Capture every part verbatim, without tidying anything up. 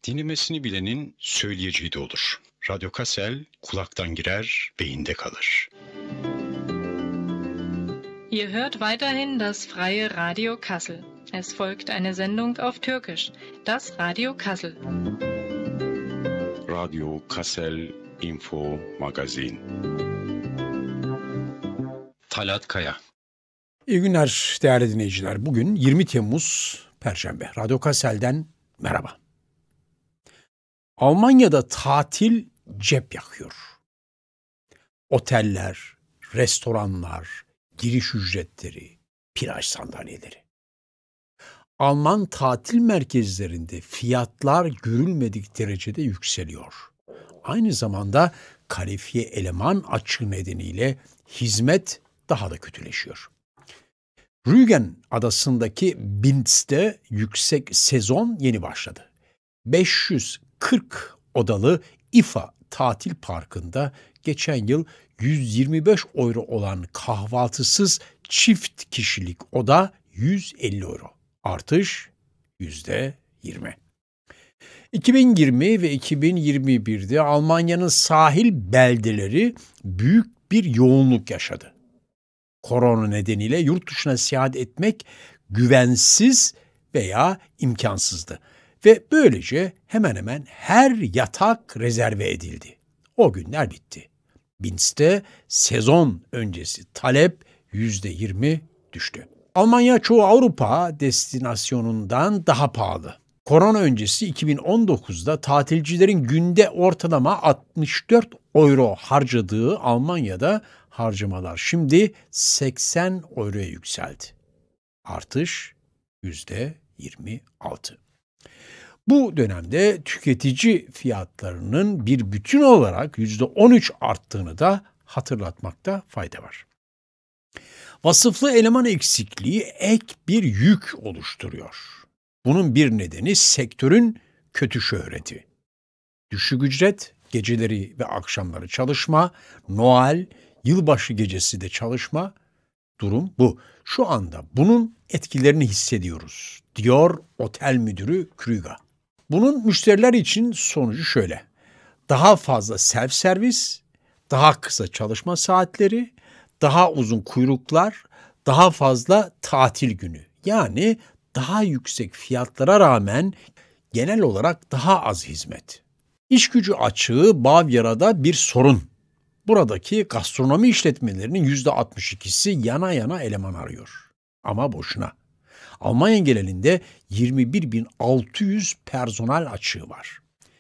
Dinlemesini bilenin söyleyeceği de olur. Radyo Kassel kulaktan girer, beyinde kalır. Ihr hört weiterhin das freie Radio Kassel. Es folgt eine Sendung auf Türkisch, das Radio Kassel. Radyo Kassel Info Magazin. Talat Kaya. İyi günler değerli dinleyiciler. Bugün yirmi Temmuz Perşembe. Radyo Kassel'den merhaba. Almanya'da tatil cep yakıyor. Oteller, restoranlar, giriş ücretleri, plaj sandalyeleri. Alman tatil merkezlerinde fiyatlar görülmedik derecede yükseliyor. Aynı zamanda kalifiye eleman açığı nedeniyle hizmet daha da kötüleşiyor. Rügen adasındaki Binz'te yüksek sezon yeni başladı. beş yüz kırk odalı İFA tatil parkında geçen yıl yüz yirmi beş euro olan kahvaltısız çift kişilik oda yüz elli euro. Artış yüzde yirmi. iki bin yirmi ve iki bin yirmi birde Almanya'nın sahil beldeleri büyük bir yoğunluk yaşadı. Korona nedeniyle yurt dışına seyahat etmek güvensiz veya imkansızdı. Ve böylece hemen hemen her yatak rezerve edildi. O günler bitti. Binz'te sezon öncesi talep yüzde yirmi düştü. Almanya çoğu Avrupa destinasyonundan daha pahalı. Korona öncesi iki bin on dokuzda tatilcilerin günde ortalama altmış dört euro harcadığı Almanya'da harcamalar şimdi seksen euroya yükseldi. Artış yüzde yirmi altı. Bu dönemde tüketici fiyatlarının bir bütün olarak yüzde on üç arttığını da hatırlatmakta fayda var. Vasıflı eleman eksikliği ek bir yük oluşturuyor. Bunun bir nedeni sektörün kötü şöhreti. Düşük ücret, geceleri ve akşamları çalışma, Noel, yılbaşı gecesi de çalışma, durum bu. Şu anda bunun etkilerini hissediyoruz, diyor otel müdürü Krüger. Bunun müşteriler için sonucu şöyle: daha fazla self servis, daha kısa çalışma saatleri, daha uzun kuyruklar, daha fazla tatil günü. Yani daha yüksek fiyatlara rağmen genel olarak daha az hizmet. İş gücü açığı Bavyera'da bir sorun. Buradaki gastronomi işletmelerinin yüzde altmış ikisi yana yana eleman arıyor. Ama boşuna. Almanya genelinde yirmi bir bin altı yüz personel açığı var.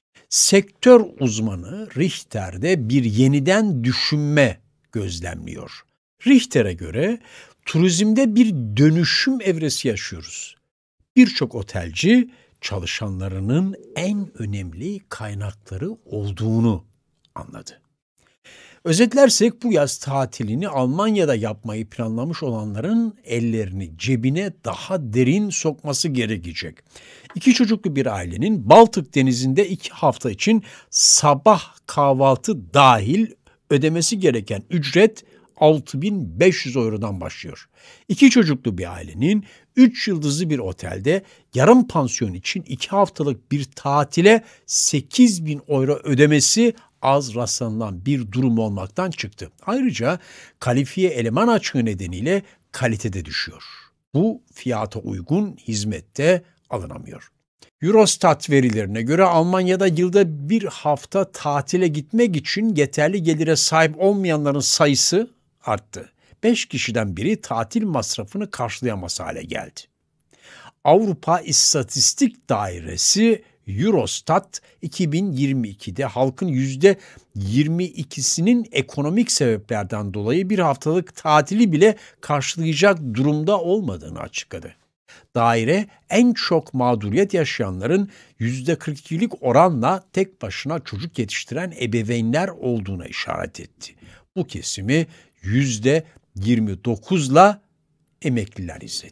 Sektör uzmanı Richter'de bir yeniden düşünme gözlemliyor. Richter'e göre turizmde bir dönüşüm evresi yaşıyoruz. Birçok otelci çalışanlarının en önemli kaynakları olduğunu anladı. Özetlersek bu yaz tatilini Almanya'da yapmayı planlamış olanların ellerini cebine daha derin sokması gerekecek. İki çocuklu bir ailenin Baltık Denizi'nde iki hafta için sabah kahvaltı dahil ödemesi gereken ücret altı bin beş yüz eurodan başlıyor. İki çocuklu bir ailenin üç yıldızlı bir otelde yarım pansiyon için iki haftalık bir tatile sekiz bin euro ödemesi az rastlanılan bir durum olmaktan çıktı. Ayrıca kalifiye eleman açığı nedeniyle kalitede düşüyor. Bu fiyata uygun hizmette alınamıyor. Eurostat verilerine göre Almanya'da yılda bir hafta tatile gitmek için yeterli gelire sahip olmayanların sayısı arttı. Beş kişiden biri tatil masrafını karşılayamaz hale geldi. Avrupa İstatistik Dairesi Eurostat iki bin yirmi ikide halkın yüzde yirmi ikisinin ekonomik sebeplerden dolayı bir haftalık tatili bile karşılayacak durumda olmadığını açıkladı. Daire en çok mağduriyet yaşayanların yüzde kırk ikilik oranla tek başına çocuk yetiştiren ebeveynler olduğuna işaret etti. Bu kesimi yüzde yirmi dokuzla emekliler izledi.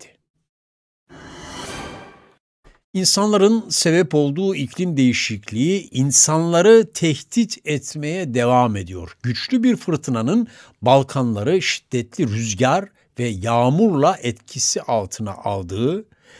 İnsanların sebep olduğu iklim değişikliği insanları tehdit etmeye devam ediyor. Güçlü bir fırtınanın Balkanları şiddetli rüzgar ve yağmurla etkisi altına aldığı,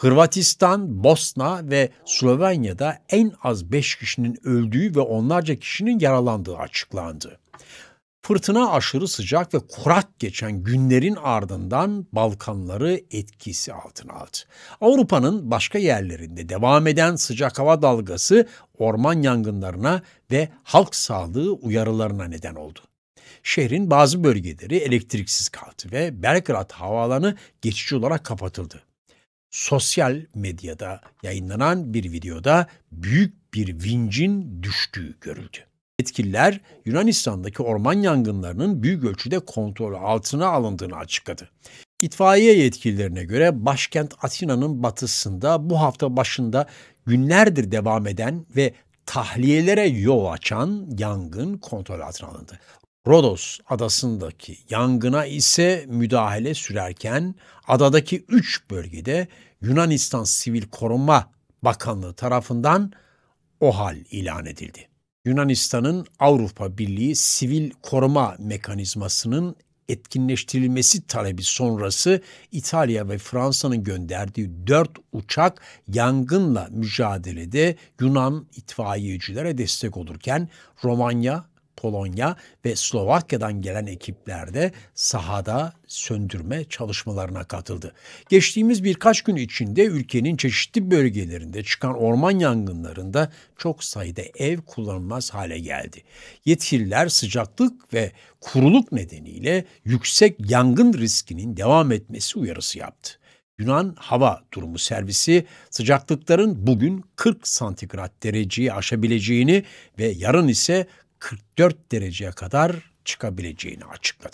Hırvatistan, Bosna ve Slovenya'da en az beş kişinin öldüğü ve onlarca kişinin yaralandığı açıklandı. Fırtına, aşırı sıcak ve kurak geçen günlerin ardından Balkanları etkisi altına aldı. Avrupa'nın başka yerlerinde devam eden sıcak hava dalgası orman yangınlarına ve halk sağlığı uyarılarına neden oldu. Şehrin bazı bölgeleri elektriksiz kaldı ve Belgrad havaalanı geçici olarak kapatıldı. Sosyal medyada yayınlanan bir videoda büyük bir vincin düştüğü görüldü. Yetkililer Yunanistan'daki orman yangınlarının büyük ölçüde kontrol altına alındığını açıkladı. İtfaiye yetkililerine göre başkent Atina'nın batısında bu hafta başında günlerdir devam eden ve tahliyelere yol açan yangın kontrol altına alındı. Rodos adasındaki yangına ise müdahale sürerken adadaki üç bölgede Yunanistan Sivil Koruma Bakanlığı tarafından OHAL ilan edildi. Yunanistan'ın Avrupa Birliği Sivil Koruma Mekanizması'nın etkinleştirilmesi talebi sonrası İtalya ve Fransa'nın gönderdiği dört uçak yangınla mücadelede Yunan itfaiyecilere destek olurken Romanya, Polonya ve Slovakya'dan gelen ekipler de sahada söndürme çalışmalarına katıldı. Geçtiğimiz birkaç gün içinde ülkenin çeşitli bölgelerinde çıkan orman yangınlarında çok sayıda ev kullanılmaz hale geldi. Yetkililer sıcaklık ve kuruluk nedeniyle yüksek yangın riskinin devam etmesi uyarısı yaptı. Yunan Hava Durumu Servisi sıcaklıkların bugün kırk santigrat dereceyi aşabileceğini ve yarın ise kırk dört dereceye kadar çıkabileceğini açıkladı.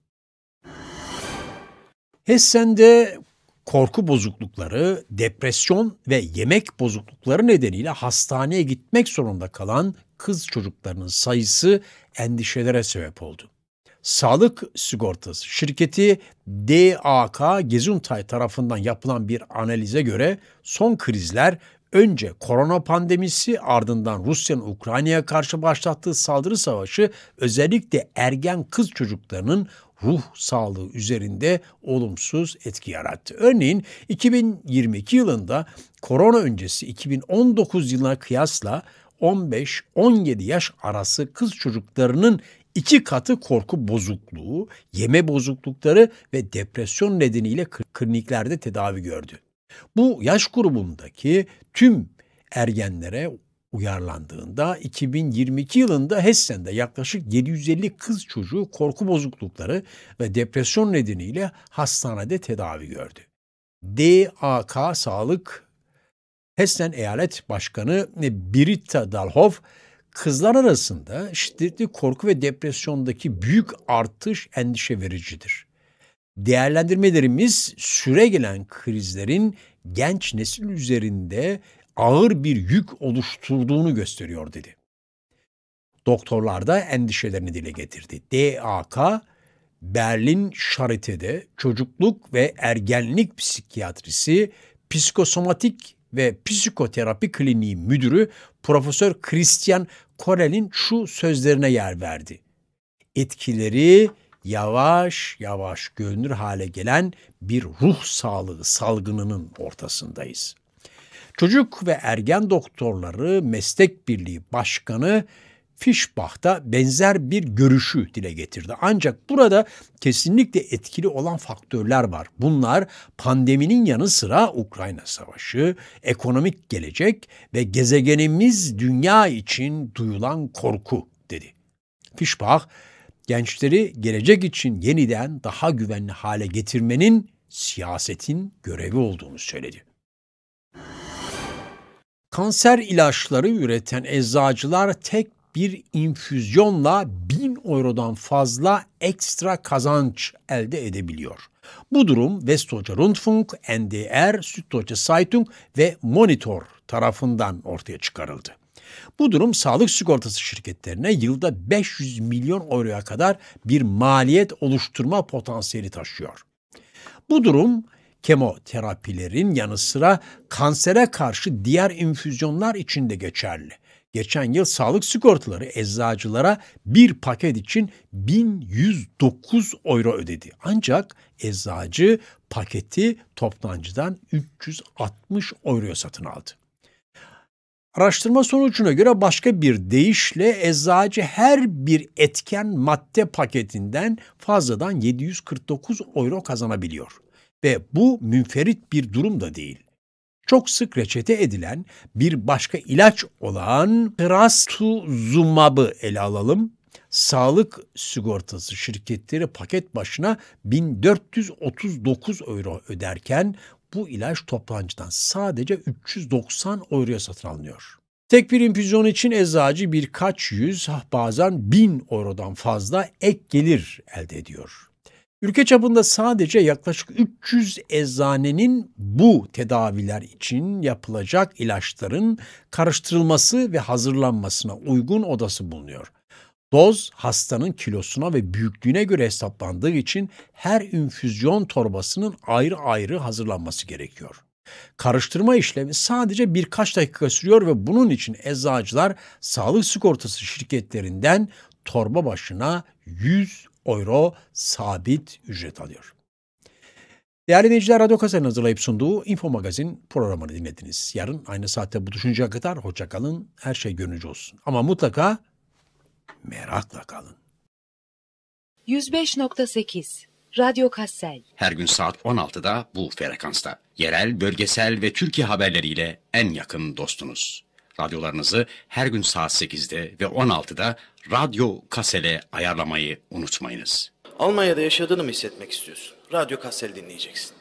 Hessen'de korku bozuklukları, depresyon ve yemek bozuklukları nedeniyle hastaneye gitmek zorunda kalan kız çocuklarının sayısı endişelere sebep oldu. Sağlık sigortası şirketi D A K Gesundheit tarafından yapılan bir analize göre son krizler önce korona pandemisi, ardından Rusya'nın Ukrayna'ya karşı başlattığı saldırı savaşı özellikle ergen kız çocuklarının ruh sağlığı üzerinde olumsuz etki yarattı. Örneğin iki bin yirmi iki yılında korona öncesi iki bin on dokuz yılına kıyasla on beş on yedi yaş arası kız çocuklarının iki katı korku bozukluğu, yeme bozuklukları ve depresyon nedeniyle kliniklerde tedavi gördü. Bu yaş grubundaki tüm ergenlere uyarlandığında iki bin yirmi iki yılında Hessen'de yaklaşık yedi yüz elli kız çocuğu korku bozuklukları ve depresyon nedeniyle hastanede tedavi gördü. D A K Sağlık Hessen Eyalet Başkanı Britta Dahlhoff, kızlar arasında şiddetli korku ve depresyondaki büyük artış endişe vericidir. Değerlendirmelerimiz süregelen krizlerin genç nesil üzerinde ağır bir yük oluşturduğunu gösteriyor dedi. Doktorlar da endişelerini dile getirdi. D A K, Berlin Charité'de çocukluk ve ergenlik psikiyatrisi, psikosomatik ve psikoterapi kliniği müdürü Profesör Christian Korel'in şu sözlerine yer verdi. Etkileri yavaş yavaş görünür hale gelen bir ruh sağlığı salgınının ortasındayız. Çocuk ve Ergen Doktorları Meslek Birliği Başkanı Fischbach da benzer bir görüşü dile getirdi. Ancak burada kesinlikle etkili olan faktörler var. Bunlar pandeminin yanı sıra Ukrayna Savaşı, ekonomik gelecek ve gezegenimiz dünya için duyulan korku dedi. Fischbach, gençleri gelecek için yeniden daha güvenli hale getirmenin siyasetin görevi olduğunu söyledi. Kanser ilaçları üreten eczacılar tek bir infüzyonla bin eurodan fazla ekstra kazanç elde edebiliyor. Bu durum Westdeutscher Rundfunk, N D R, Süddeutsche Zeitung ve Monitor tarafından ortaya çıkarıldı. Bu durum sağlık sigortası şirketlerine yılda beş yüz milyon euroya kadar bir maliyet oluşturma potansiyeli taşıyor. Bu durum kemoterapilerin yanı sıra kansere karşı diğer infüzyonlar için de geçerli. Geçen yıl sağlık sigortaları eczacılara bir paket için bin yüz dokuz euro ödedi. Ancak eczacı paketi toptancıdan üç yüz altmış euroya satın aldı. Araştırma sonucuna göre başka bir deyişle eczacı her bir etken madde paketinden fazladan yedi yüz kırk dokuz euro kazanabiliyor. Ve bu münferit bir durum da değil. Çok sık reçete edilen bir başka ilaç olan trastuzumab'ı ele alalım. Sağlık sigortası şirketleri paket başına bin dört yüz otuz dokuz euro öderken bu ilaç toptancıdan sadece üç yüz doksan euroya satın alınıyor. Tek bir infüzyon için eczacı birkaç yüz, bazen bin eurodan fazla ek gelir elde ediyor. Ülke çapında sadece yaklaşık üç yüz eczanenin bu tedaviler için yapılacak ilaçların karıştırılması ve hazırlanmasına uygun odası bulunuyor. Doz hastanın kilosuna ve büyüklüğüne göre hesaplandığı için her infüzyon torbasının ayrı ayrı hazırlanması gerekiyor. Karıştırma işlemi sadece birkaç dakika sürüyor ve bunun için eczacılar sağlık sigortası şirketlerinden torba başına yüz euro sabit ücret alıyor. Değerli dinleyiciler, Radyo Kassel'in hazırlayıp sunduğu Info Magazin programını dinlediniz. Yarın aynı saatte buluşuncaya kadar hoşça kalın, her şey gönlünüzce olsun. Ama mutlaka merakla kalın. yüz beş nokta sekiz Radyo Kassel. Her gün saat on altıda bu frekansta. Yerel, bölgesel ve Türkiye haberleriyle en yakın dostunuz. Radyolarınızı her gün saat sekizde ve on altıda Radyo Kassel'e ayarlamayı unutmayınız. Almanya'da yaşadığını mı hissetmek istiyorsun? Radyo Kassel dinleyeceksin.